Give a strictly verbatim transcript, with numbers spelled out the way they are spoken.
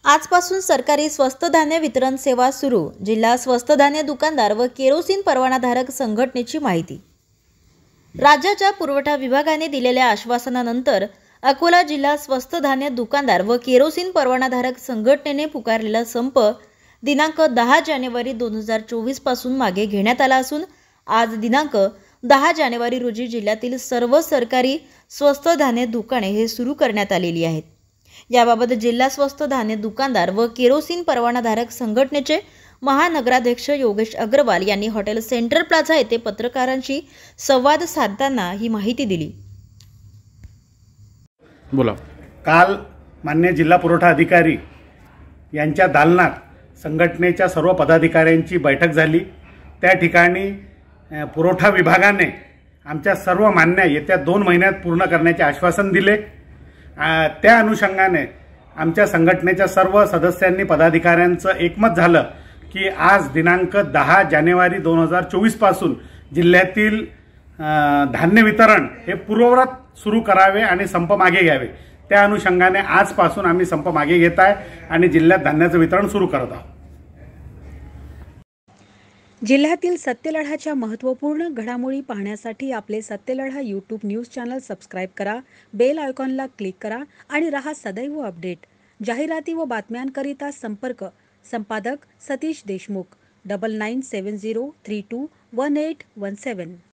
आजपासून सरकारी स्वस्त धान्य वितरण सेवा सुरू. जिल्हा स्वस्त धान्य दुकानदार व केरोसिन परवानाधारक संघटनेची माहिती. राज्याच्या पुरवठा विभागाने दिलेल्या आश्वासनानंतर अकोला जिल्हा स्वस्त धान्य दुकानदार व केरोसिन परवानाधारक संघटनेने पुकारलेला संप दिनांक दहा जानेवारी दोन हजार चोवीस पासून मागे घेण्यात आला असून आज दिनांक दहा जानेवारी रोजी जिल्ह्यातील सर्व सरकारी स्वस्त धान्य दुकाने हे सुरू करण्यात आलेली आहेत. याबाबत जिल्हा स्वस्त धान्य दुकानदार व केरोसिन परवानाधारक संघटनेचे महानगराध्यक्ष योगेश अग्रवाल यांनी हॉटेल सेंट्रल प्लाझा येथे पत्रकारांशी संवाद साधताना ही माहिती दिली. बोला. काल मान्य जिल्हा पुरवठा अधिकारी यांच्या दालनात संघटनेच्या सर्व पदाधिकाऱ्यांची बैठक झाली. त्या ठिकाणी पुरवठा विभागाने आमच्या सर्व मागण्या येत्या दोन महिन्यात पूर्ण करण्याचे आश्वासन दिले. त्या अनुषंगाने आमच्या संघटनेच्या सर्व सदस्यांनी पदाधिकाऱ्यांचं एकमत झालं की आज दिनांक दहा जानेवारी दोन हजार चोवीस पासून जिल्ह्यातील धान्य वितरण हे पूर्ववत सुरू करावे आणि संप मागे घ्यावे. त्या अनुषंगाने आजपासून आम्ही संप मागे घेत आहे आणि जिल्ह्यात धान्याचं वितरण सुरू करत आहोत. जिल्ह्यातील सत्यलढाच्या महत्त्वपूर्ण घडामोडी पाहण्यासाठी आपले Satyaladha YouTube news channel subscribe करा, बेल आयकॉनला क्लिक करा आणि रहा सदैव अपडेट. जाहिराती व बातम्यांकरिता संपर्क संपादक Satish Deshmukh double nine seven zero three two one eight one सेवन.